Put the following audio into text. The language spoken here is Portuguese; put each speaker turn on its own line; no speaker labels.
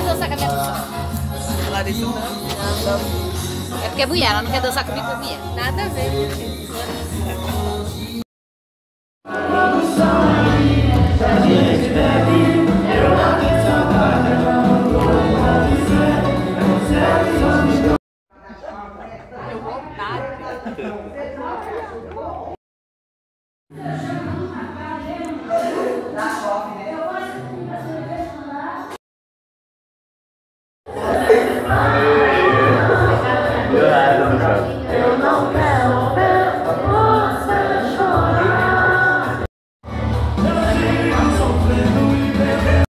dançar com a minha pessoa.
Larissa não.
É porque é mulher, ela não quer dançar comigo com mulher.
Nada a ver. Eu vou